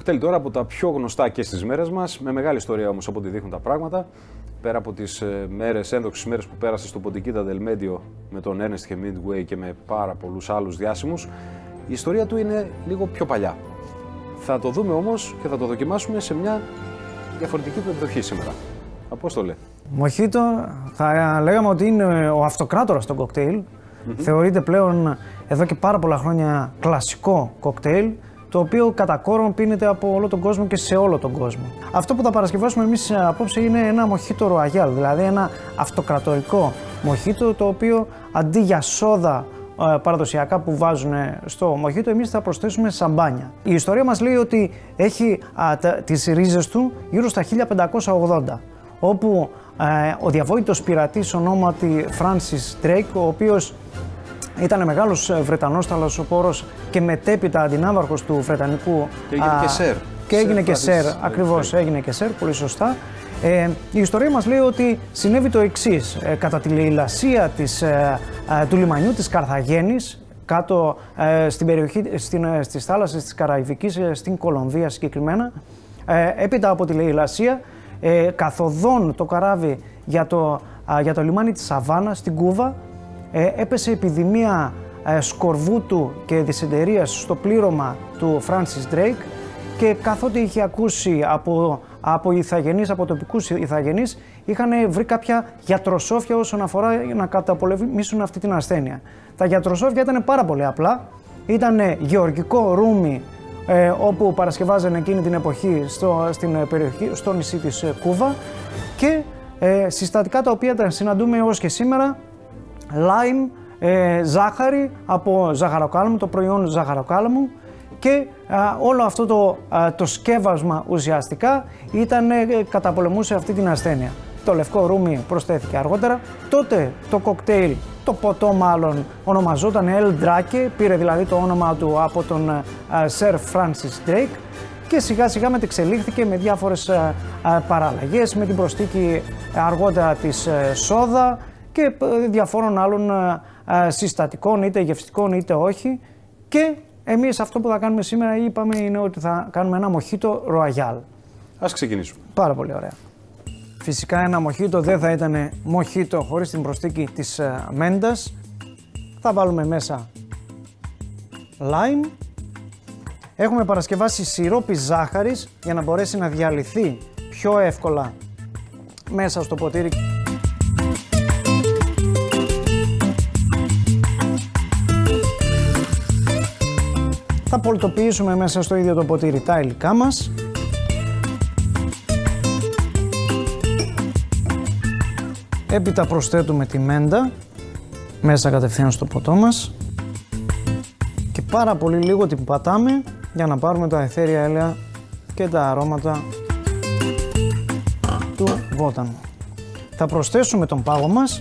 κοκτέιλ τώρα από τα πιο γνωστά και στις μέρες μας, με μεγάλη ιστορία όμως από ό,τι δείχνουν τα πράγματα. Πέρα από τις ένδοξες μέρες που πέρασε στο Ποντικίτα Del Medio με τον Ernest Hemingway και με πάρα πολλούς άλλους διάσημους, η ιστορία του είναι λίγο πιο παλιά. Θα το δούμε όμως και θα το δοκιμάσουμε σε μια διαφορετική του εκδοχή σήμερα. Απόστολε. Μοχίτο, θα λέγαμε ότι είναι ο αυτοκράτορας των κοκτέιλ. Θεωρείται πλέον εδώ και πάρα πολλά χρόνια κλασικό κοκτέιλ, το οποίο κατά κόρον πίνεται από όλο τον κόσμο και σε όλο τον κόσμο. Αυτό που θα παρασκευάσουμε εμείς απόψε είναι ένα μοχίτο ρουαγιάλ, δηλαδή ένα αυτοκρατορικό μοχίτο, το οποίο αντί για σόδα παραδοσιακά που βάζουν στο μοχίτο, εμείς θα προσθέσουμε σαμπάνια. Η ιστορία μας λέει ότι έχει τις ρίζες του γύρω στα 1580, όπου ο διαβόητος πειρατής ονόματι Francis Drake, ο οποίος ήταν μεγάλος Βρετανός θαλασσοπόρος και μετέπειτα αντινάβαρχος του Βρετανικού. Και έγινε και σερ. Και έγινε και σερ, ακριβώς, έγινε και σερ, πολύ σωστά. Η ιστορία μας λέει ότι συνέβη το εξής. Κατά τη λαιλασία του λιμανιού της Καρθαγένης, κάτω στην περιοχή, στις θάλασσες της Καραϊβικής, στην Κολομβία συγκεκριμένα, έπειτα από τη λαιλασία, καθοδόν το καράβι για το λιμάνι της Σαβάνα στην Κούβα, έπεσε επιδημία σκορβούτου και δυσεντερίας στο πλήρωμα του Francis Drake, και καθότι είχε ακούσει από ηθαγενείς, από τοπικούς ηθαγενείς, είχαν βρει κάποια γιατροσόφια όσον αφορά να καταπολεμήσουν αυτή την ασθένεια. Τα γιατροσόφια ήταν πάρα πολύ απλά. Ήταν γεωργικό ρούμι, όπου παρασκευάζανε εκείνη την εποχή στο νησί της Κούβα, και συστατικά τα οποία τα συναντούμε έως και σήμερα, λάιμ, ζάχαρη από ζαχαροκάλαμο, το προϊόν ζαχαροκάλαμου, και όλο αυτό το σκεύασμα ουσιαστικά καταπολεμούσε αυτή την ασθένεια. Το λευκό ρούμι προσθέθηκε αργότερα. Τότε το κοκτέιλ, το ποτό μάλλον, ονομαζόταν El Drake, πήρε δηλαδή το όνομα του από τον Sir Francis Drake, και σιγά σιγά μετεξελίχθηκε με διάφορες παραλλαγές, με την προσθήκη αργότερα της σόδα και διαφόρων άλλων συστατικών, είτε γευστικών είτε όχι. Και εμείς αυτό που θα κάνουμε σήμερα, είπαμε, είναι ότι θα κάνουμε ένα μοχίτο ρουαγιάλ. Ας ξεκινήσουμε. Πάρα πολύ ωραία. Φυσικά ένα μοχίτο δεν θα ήταν μοχίτο χωρίς την προσθήκη της μέντας. Θα βάλουμε μέσα λάιμ. Έχουμε παρασκευάσει σιρόπι ζάχαρης για να μπορέσει να διαλυθεί πιο εύκολα μέσα στο ποτήρι. Θα πολτοποιήσουμε μέσα στο ίδιο το ποτήρι τα υλικά μας. Έπειτα προσθέτουμε τη μέντα μέσα κατευθείαν στο ποτό μας και πάρα πολύ λίγο την πατάμε για να πάρουμε τα αιθέρια έλαια και τα αρώματα του βότανου. Θα προσθέσουμε τον πάγο μας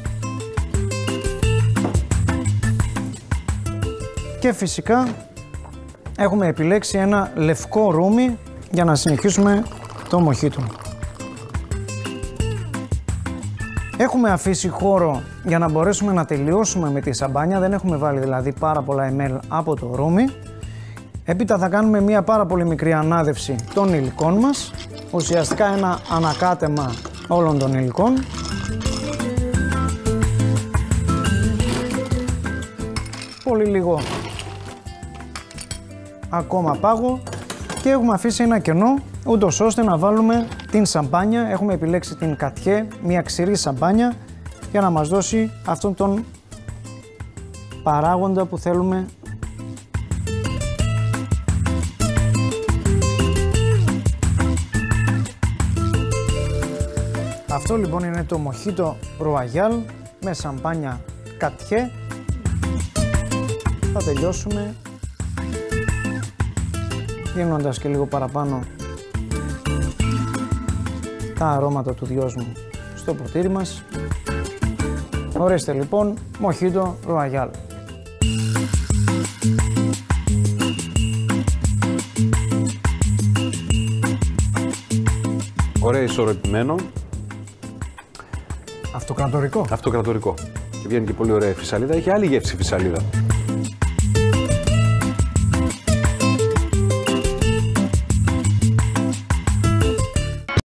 και φυσικά έχουμε επιλέξει ένα λευκό ρούμι για να συνεχίσουμε το μοχίτο. Έχουμε αφήσει χώρο για να μπορέσουμε να τελειώσουμε με τη σαμπάνια, δεν έχουμε βάλει δηλαδή πάρα πολλά ml από το ρούμι. Έπειτα θα κάνουμε μια πάρα πολύ μικρή ανάδευση των υλικών μας, ουσιαστικά ένα ανακάτεμα όλων των υλικών. Πολύ λίγο ακόμα πάγο και έχουμε αφήσει ένα κενό, ούτως ώστε να βάλουμε την σαμπάνια. Έχουμε επιλέξει την Κατιέ, μια ξηρή σαμπάνια, για να μας δώσει αυτόν τον παράγοντα που θέλουμε. Αυτό λοιπόν είναι το μοχίτο ρουαγιάλ με σαμπάνια Κατιέ. Θα τελειώσουμε δίνοντας και λίγο παραπάνω τα αρώματα του δυόσμου στο ποτήρι μας. Ορίστε λοιπόν, μοχίτο ρουαγιάλ. Ωραία, ισορροπημένο. Αυτοκρατορικό. Αυτοκρατορικό. Και βγαίνει και πολύ ωραία η φυσαλίδα. Έχει άλλη γεύση η φυσαλίδα.